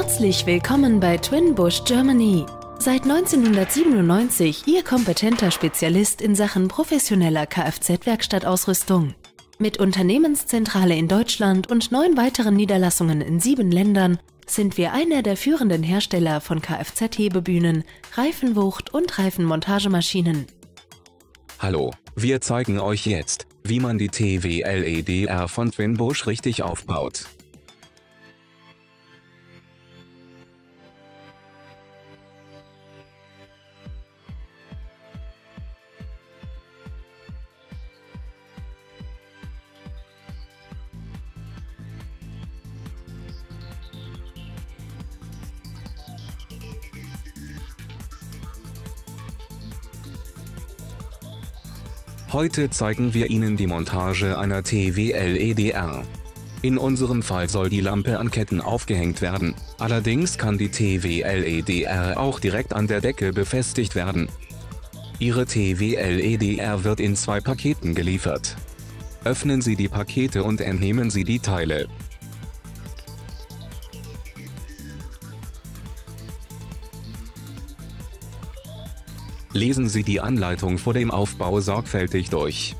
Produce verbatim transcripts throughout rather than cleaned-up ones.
Herzlich willkommen bei Twinbush Germany. Seit neunzehnhundertsiebenundneunzig Ihr kompetenter Spezialist in Sachen professioneller Kfz-Werkstattausrüstung. Mit Unternehmenszentrale in Deutschland und neun weiteren Niederlassungen in sieben Ländern sind wir einer der führenden Hersteller von Kfz-Hebebühnen, Reifenwucht und Reifenmontagemaschinen. Hallo, wir zeigen euch jetzt, wie man die T W L E D R von Twinbush richtig aufbaut. Heute zeigen wir Ihnen die Montage einer T W L E D R. In unserem Fall soll die Lampe an Ketten aufgehängt werden, allerdings kann die T W L E D R auch direkt an der Decke befestigt werden. Ihre T W L E D R wird in zwei Paketen geliefert. Öffnen Sie die Pakete und entnehmen Sie die Teile. Lesen Sie die Anleitung vor dem Aufbau sorgfältig durch.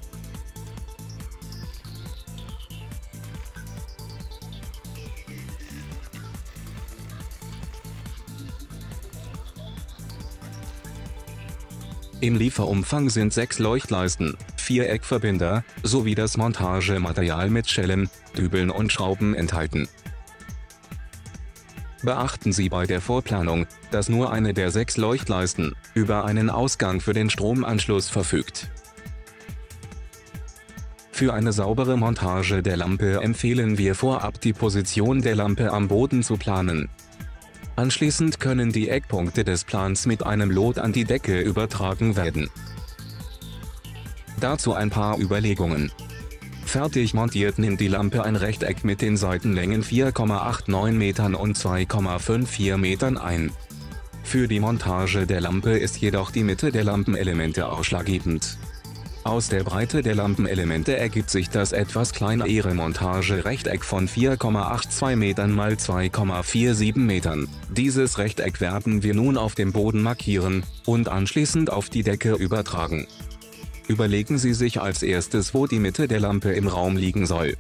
Im Lieferumfang sind sechs Leuchtleisten, vier Eckverbinder, sowie das Montagematerial mit Schellen, Dübeln und Schrauben enthalten. Beachten Sie bei der Vorplanung, dass nur eine der sechs Leuchtleisten über einen Ausgang für den Stromanschluss verfügt. Für eine saubere Montage der Lampe empfehlen wir vorab die Position der Lampe am Boden zu planen. Anschließend können die Eckpunkte des Plans mit einem Lot an die Decke übertragen werden. Dazu ein paar Überlegungen. Fertig montiert nimmt die Lampe ein Rechteck mit den Seitenlängen vier Komma neunundachtzig Metern und zwei Komma vierundfünfzig Metern ein. Für die Montage der Lampe ist jedoch die Mitte der Lampenelemente ausschlaggebend. Aus der Breite der Lampenelemente ergibt sich das etwas kleinere Montagerechteck von vier Komma zweiundachtzig Metern mal zwei Komma siebenundvierzig Metern. Dieses Rechteck werden wir nun auf dem Boden markieren und anschließend auf die Decke übertragen. Überlegen Sie sich als erstes, wo die Mitte der Lampe im Raum liegen soll.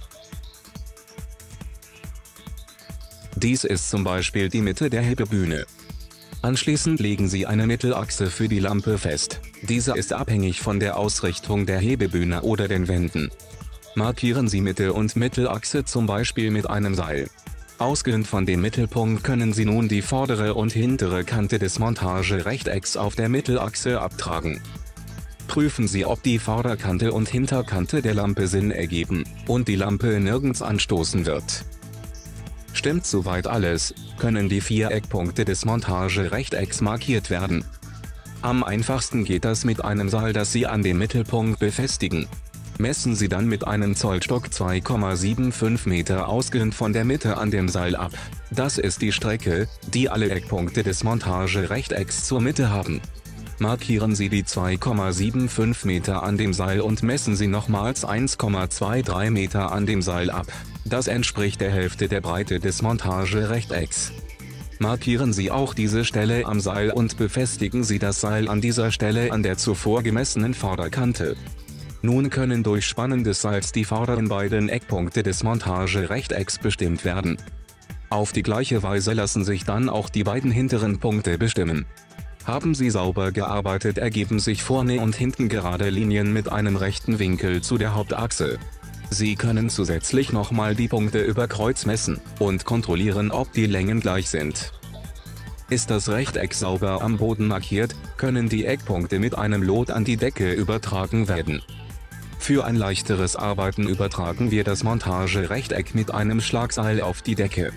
Dies ist zum Beispiel die Mitte der Hebebühne. Anschließend legen Sie eine Mittelachse für die Lampe fest. Diese ist abhängig von der Ausrichtung der Hebebühne oder den Wänden. Markieren Sie Mitte und Mittelachse zum Beispiel mit einem Seil. Ausgehend von dem Mittelpunkt können Sie nun die vordere und hintere Kante des Montagerechtecks auf der Mittelachse abtragen. Prüfen Sie, ob die Vorderkante und Hinterkante der Lampe Sinn ergeben und die Lampe nirgends anstoßen wird. Stimmt soweit alles, können die vier Eckpunkte des Montagerechtecks markiert werden. Am einfachsten geht das mit einem Seil, das Sie an dem Mittelpunkt befestigen. Messen Sie dann mit einem Zollstock zwei Komma fünfundsiebzig Meter ausgehend von der Mitte an dem Seil ab. Das ist die Strecke, die alle Eckpunkte des Montagerechtecks zur Mitte haben. Markieren Sie die zwei Komma fünfundsiebzig Meter an dem Seil und messen Sie nochmals eins Komma dreiundzwanzig Meter an dem Seil ab. Das entspricht der Hälfte der Breite des Montagerechtecks. Markieren Sie auch diese Stelle am Seil und befestigen Sie das Seil an dieser Stelle an der zuvor gemessenen Vorderkante. Nun können durch Spannen des Seils die vorderen beiden Eckpunkte des Montagerechtecks bestimmt werden. Auf die gleiche Weise lassen sich dann auch die beiden hinteren Punkte bestimmen. Haben Sie sauber gearbeitet, ergeben sich vorne und hinten gerade Linien mit einem rechten Winkel zu der Hauptachse. Sie können zusätzlich nochmal die Punkte über Kreuz messen und kontrollieren, ob die Längen gleich sind. Ist das Rechteck sauber am Boden markiert, können die Eckpunkte mit einem Lot an die Decke übertragen werden. Für ein leichteres Arbeiten übertragen wir das Montagerechteck mit einem Schlagseil auf die Decke.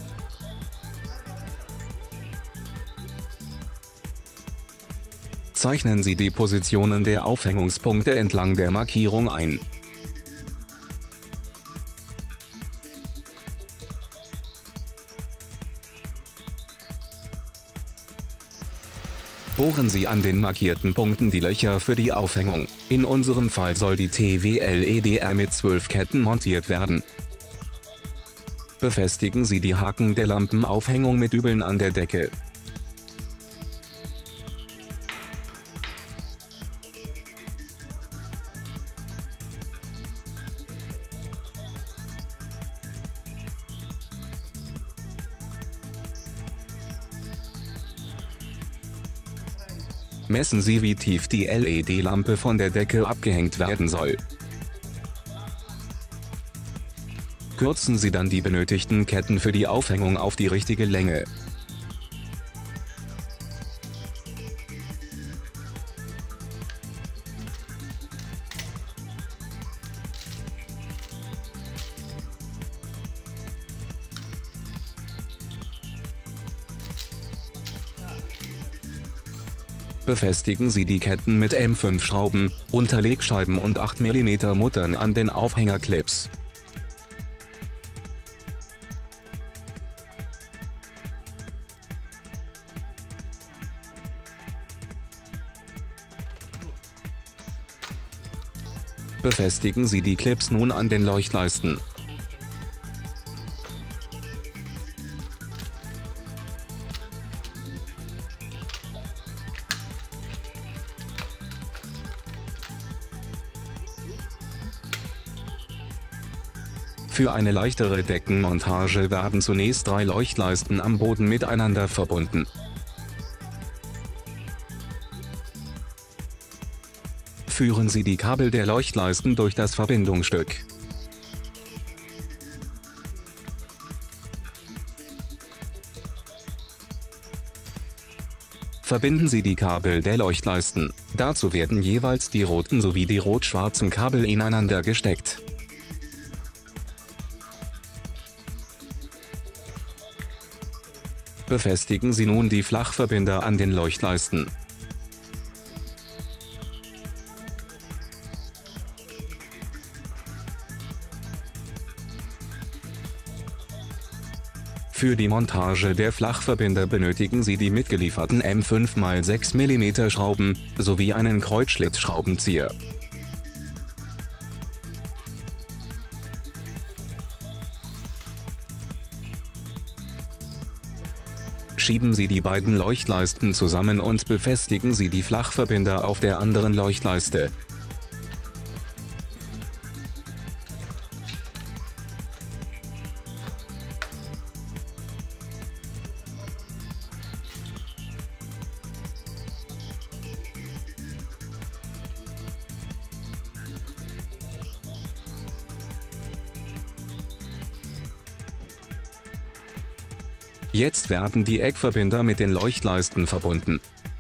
Zeichnen Sie die Positionen der Aufhängungspunkte entlang der Markierung ein. Bohren Sie an den markierten Punkten die Löcher für die Aufhängung. In unserem Fall soll die T W L E D R mit zwölf Ketten montiert werden. Befestigen Sie die Haken der Lampenaufhängung mit Dübeln an der Decke. Messen Sie, wie tief die L E D-Lampe von der Decke abgehängt werden soll. Kürzen Sie dann die benötigten Ketten für die Aufhängung auf die richtige Länge. Befestigen Sie die Ketten mit M fünf Schrauben, Unterlegscheiben und acht Millimeter Muttern an den Aufhängerclips. Befestigen Sie die Clips nun an den Leuchtleisten. Für eine leichtere Deckenmontage werden zunächst drei Leuchtleisten am Boden miteinander verbunden. Führen Sie die Kabel der Leuchtleisten durch das Verbindungsstück. Verbinden Sie die Kabel der Leuchtleisten. Dazu werden jeweils die roten sowie die rot-schwarzen Kabel ineinander gesteckt. Befestigen Sie nun die Flachverbinder an den Leuchtleisten. Für die Montage der Flachverbinder benötigen Sie die mitgelieferten M fünf mal sechs Millimeter Schrauben, sowie einen Kreuzschlitzschraubenzieher. Schieben Sie die beiden Leuchtleisten zusammen und befestigen Sie die Flachverbinder auf der anderen Leuchtleiste. Jetzt werden die Eckverbinder mit den Leuchtleisten verbunden.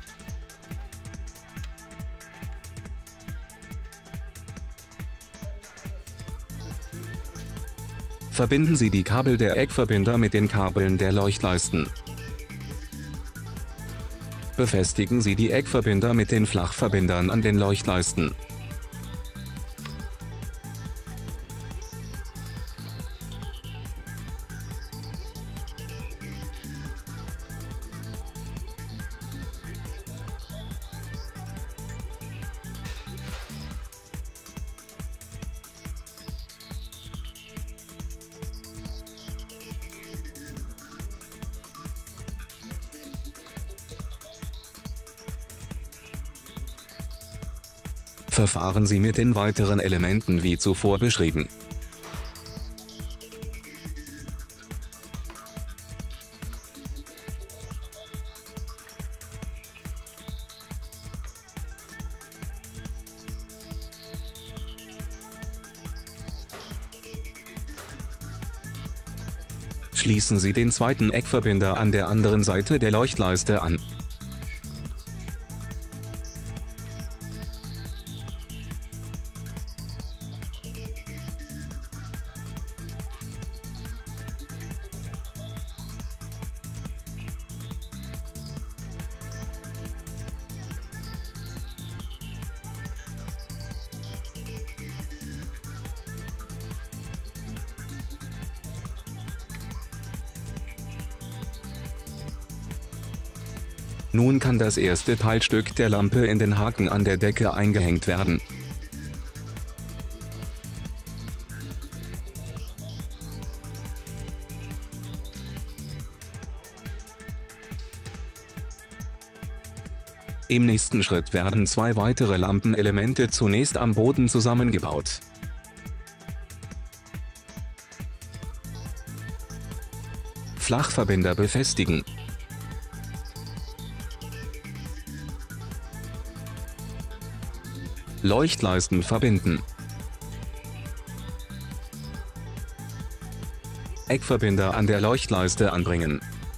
Verbinden Sie die Kabel der Eckverbinder mit den Kabeln der Leuchtleisten. Befestigen Sie die Eckverbinder mit den Flachverbindern an den Leuchtleisten. Verfahren Sie mit den weiteren Elementen wie zuvor beschrieben. Schließen Sie den zweiten Eckverbinder an der anderen Seite der Leuchtleiste an. Nun kann das erste Teilstück der Lampe in den Haken an der Decke eingehängt werden. Im nächsten Schritt werden zwei weitere Lampenelemente zunächst am Boden zusammengebaut. Flachverbinder befestigen. Leuchtleisten verbinden. Eckverbinder an der Leuchtleiste anbringen.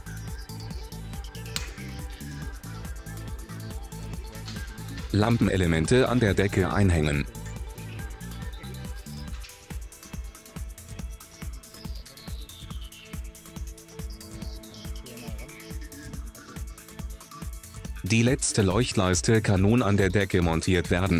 Lampenelemente an der Decke einhängen. Die letzte Leuchtleiste kann nun an der Decke montiert werden.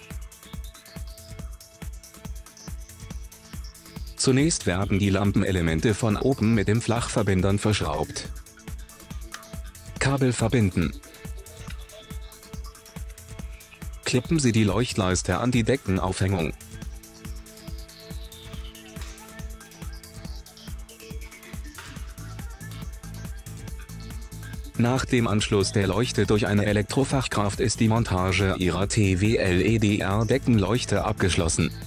Zunächst werden die Lampenelemente von oben mit den Flachverbindern verschraubt. Kabel verbinden. Klippen Sie die Leuchtleiste an die Deckenaufhängung. Nach dem Anschluss der Leuchte durch eine Elektrofachkraft ist die Montage Ihrer T W L E D R-Deckenleuchte abgeschlossen.